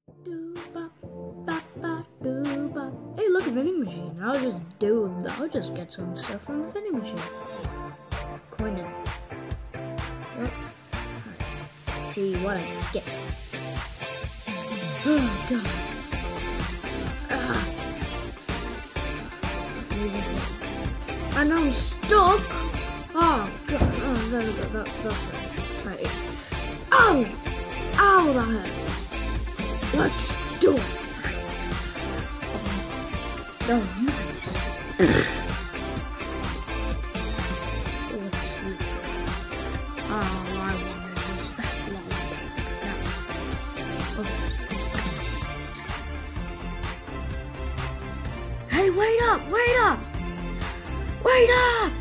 Doo-bop, bop, doo-bop. Hey, look, a vending machine. I'll just get some stuff from the vending machine. Coin it. Yep. Alright. See what I get. Oh, God. And I'm stuck. Oh, God. Oh, there we go. That's right. Right. Ow! Ow, that hurt. Let's do it. Oh, nice. Let's do it. Oh, I wanted this lollipop. Now. Okay. Hey, wait up! Wait up! Wait up!